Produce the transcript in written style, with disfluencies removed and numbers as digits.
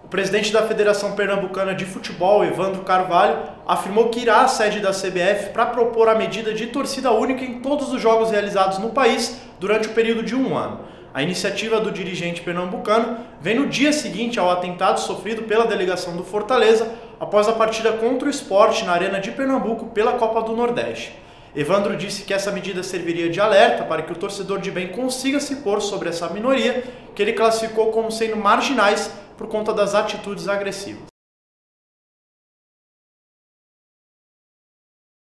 O presidente da Federação Pernambucana de Futebol, Evandro Carvalho, afirmou que irá à sede da CBF para propor a medida de torcida única em todos os jogos realizados no país durante o período de um ano. A iniciativa do dirigente pernambucano vem no dia seguinte ao atentado sofrido pela delegação do Fortaleza após a partida contra o Sport na Arena de Pernambuco pela Copa do Nordeste. Evandro disse que essa medida serviria de alerta para que o torcedor de bem consiga se pôr sobre essa minoria, que ele classificou como sendo marginais por conta das atitudes agressivas.